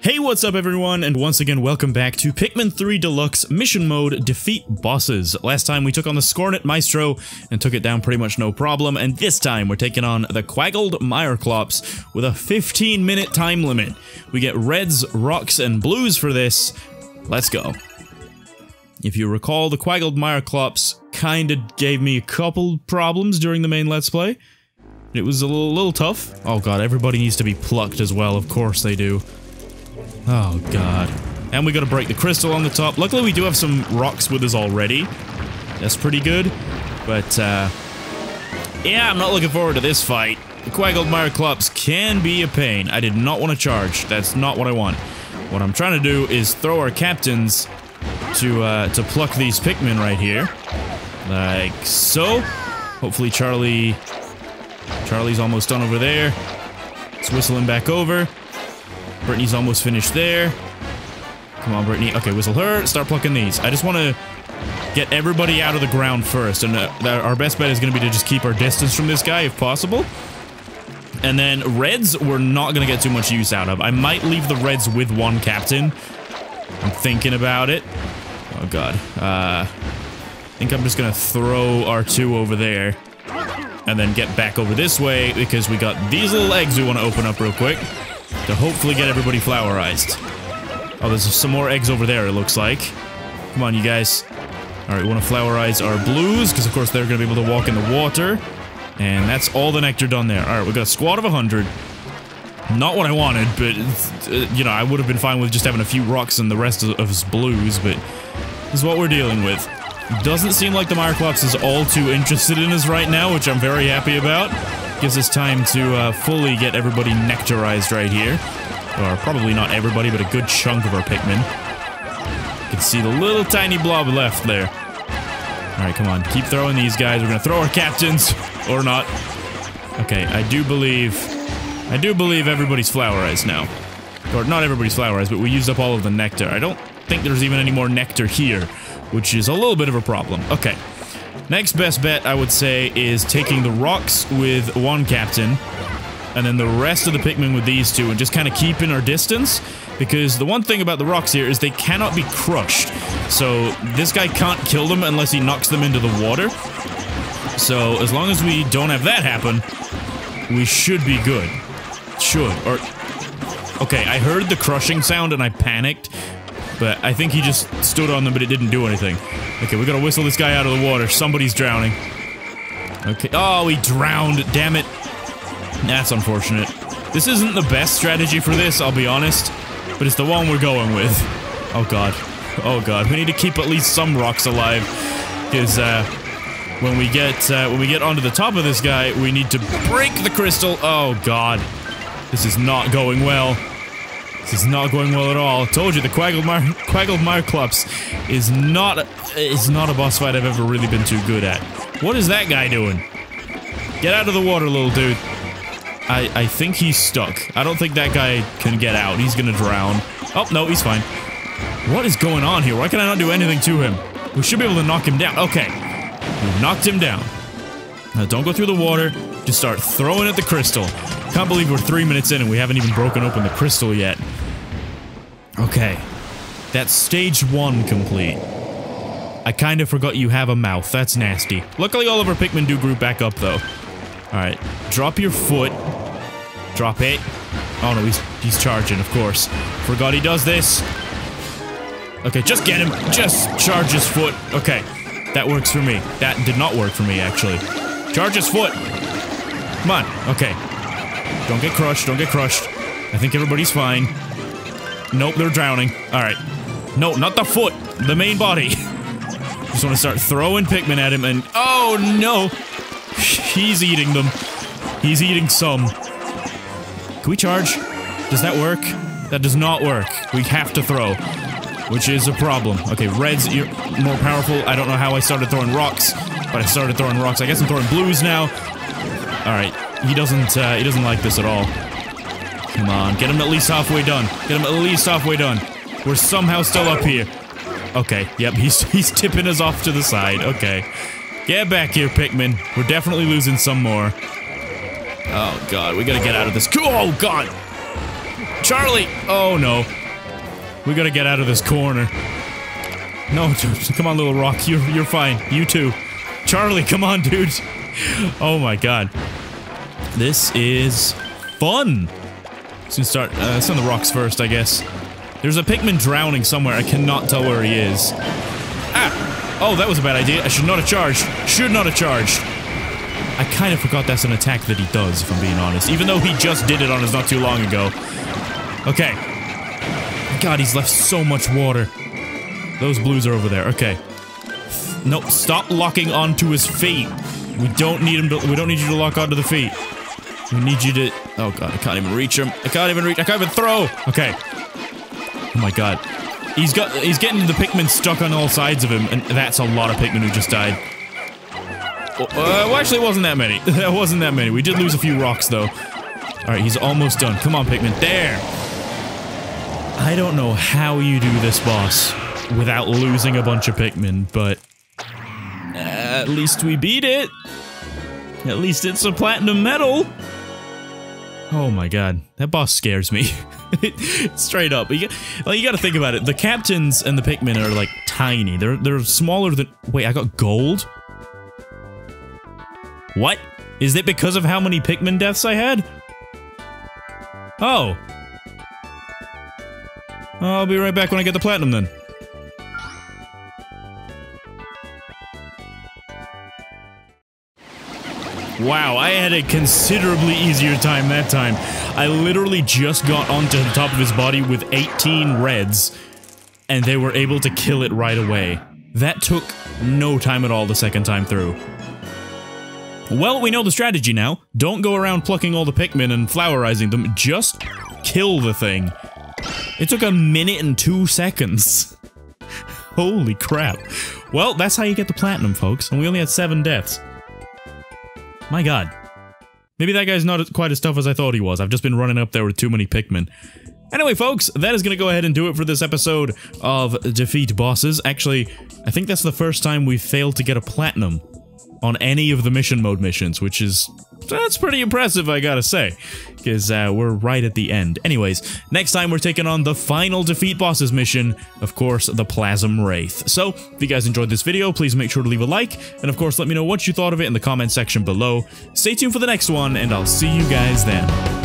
Hey, what's up everyone, and once again welcome back to Pikmin 3 Deluxe Mission Mode Defeat Bosses. Last time we took on the Scornet Maestro and took it down pretty much no problem, and this time we're taking on the Quaggled Myreclops with a 15-minute time limit. We get reds, rocks, and blues for this. Let's go. If you recall, the Quaggled Myreclops kinda gave me a couple problems during the main Let's Play. It was a little tough. Oh god, everybody needs to be plucked as well, of course they do. Oh god. And we gotta break the crystal on the top. Luckily we do have some rocks with us already. That's pretty good. But, yeah, I'm not looking forward to this fight. The Quaggled Myreclops can be a pain. I did not want to charge. That's not what I want. What I'm trying to do is throw our captains to pluck these Pikmin right here. Like so. Hopefully Charlie's almost done over there. Let's whistle him back over. Brittany's almost finished there. Come on, Brittany. Okay, whistle her. Start plucking these. I just want to get everybody out of the ground first, and our best bet is going to be to just keep our distance from this guy if possible. And then reds, we're not going to get too much use out of. I might leave the reds with one captain. I'm thinking about it. Oh god. I think I'm just going to throw our two over there. And then get back over this way, because we got these little eggs we want to open up real quick. To hopefully get everybody flowerized. Oh, there's some more eggs over there, it looks like. Come on, you guys. Alright, we want to flowerize our blues, because of course they're going to be able to walk in the water. And that's all the nectar done there. Alright, we got a squad of 100. Not what I wanted, but, you know, I would have been fine with just having a few rocks and the rest of his blues, but this is what we're dealing with. Doesn't seem like the Myreclops is all too interested in us right now, which I'm very happy about. Gives us time to fully get everybody nectarized right here. Or probably not everybody, but a good chunk of our Pikmin. You can see the little tiny blob left there. Alright, come on. Keep throwing these guys. We're gonna throw our captains. Or not. Okay, I do believe everybody's flowerized now. Or not everybody's flowerized, but we used up all of the nectar. I don't think there's even any more nectar here, which is a little bit of a problem. Okay. Next best bet, I would say, is taking the rocks with one captain, and then the rest of the Pikmin with these two, and just kind of keeping our distance, because the one thing about the rocks here is they cannot be crushed. So this guy can't kill them unless he knocks them into the water. So as long as we don't have that happen, we should be good. Should. Or... okay, I heard the crushing sound and I panicked. But I think he just stood on them, but it didn't do anything. Okay, we gotta whistle this guy out of the water. Somebody's drowning. Okay. Oh, he drowned. Damn it. That's unfortunate. This isn't the best strategy for this, I'll be honest. But it's the one we're going with. Oh god. Oh god. We need to keep at least some rocks alive. Because, when we get onto the top of this guy, we need to break the crystal. Oh god. This is not going well. This is not going well at all. I told you, the Quaggled Myreclops is not a boss fight I've ever really been too good at. What is that guy doing? Get out of the water, little dude. I think he's stuck. I don't think that guy can get out. He's gonna drown. Oh, no, he's fine. What is going on here? Why can I not do anything to him? We should be able to knock him down. Okay. We knocked him down. Now, don't go through the water. Just start throwing at the crystal. Can't believe we're 3 minutes in and we haven't even broken open the crystal yet. Okay. That's stage 1 complete. I kind of forgot you have a mouth. That's nasty. Luckily, all of our Pikmin do group back up, though. Alright. Drop your foot. Drop it. Oh, no, he's charging, of course. Forgot he does this. Okay, just get him. Just charge his foot. Okay. That works for me. That did not work for me, actually. Charge his foot. Come on. Okay. Don't get crushed. Don't get crushed. I think everybody's fine. Nope, they're drowning. Alright. No, not the foot. The main body. Just want to start throwing Pikmin at him and... oh, no! He's eating them. He's eating some. Can we charge? Does that work? That does not work. We have to throw. Which is a problem. Okay, reds, you're more powerful. I don't know how I started throwing rocks, but I started throwing rocks. I guess I'm throwing blues now. Alright. He doesn't like this at all. Come on, get him at least halfway done. Get him at least halfway done. We're somehow still up here. Okay, yep, he's tipping us off to the side. Okay. Get back here, Pikmin. We're definitely losing some more. Oh god, we gotta get out of this. Oh god! Charlie! Oh, no. We gotta get out of this corner. No, come on, little rock. You're fine. You too. Charlie, come on, dude. Oh my god. This is fun. Let's start on the rocks first, I guess. There's a Pikmin drowning somewhere. I cannot tell where he is. Ah! Oh, that was a bad idea. I should not have charged. Should not have charged. I kind of forgot that's an attack that he does, if I'm being honest. Even though he just did it on us not too long ago. Okay. God, he's left so much water. Those blues are over there. Okay. No, stop locking onto his feet. We don't need him to- we don't need you to lock onto the feet. We need you to- oh god, I can't even reach him. I can't even throw! Okay. Oh my god. He's getting the Pikmin stuck on all sides of him, and that's a lot of Pikmin who just died. Well, actually, it wasn't that many. That wasn't that many. We did lose a few rocks, though. Alright, he's almost done. Come on, Pikmin. There! I don't know how you do this boss without losing a bunch of Pikmin, but at least we beat it. At least it's a platinum medal. Oh my god, that boss scares me. Straight up. You gotta think about it. The captains and the Pikmin are like tiny. They're smaller than. Wait, I got gold? What? Is it because of how many Pikmin deaths I had? Oh. I'll be right back when I get the platinum then. Wow, I had a considerably easier time that time. I literally just got onto the top of his body with 18 reds, and they were able to kill it right away. That took no time at all the second time through. Well, we know the strategy now. Don't go around plucking all the Pikmin and flowerizing them, just kill the thing. It took 1 minute and 2 seconds. Holy crap. Well, that's how you get the platinum, folks, and we only had 7 deaths. My god. Maybe that guy's not quite as tough as I thought he was. I've just been running up there with too many Pikmin. Anyway, folks, that is gonna go ahead and do it for this episode of Defeat Bosses. Actually, I think that's the first time we've failed to get a platinum on any of the mission mode missions, which is... that's pretty impressive, I gotta say, because we're right at the end. Anyways, next time we're taking on the final Defeat Bosses mission, of course, the Plasm Wraith. So, if you guys enjoyed this video, please make sure to leave a like, and of course, let me know what you thought of it in the comment section below. Stay tuned for the next one, and I'll see you guys then.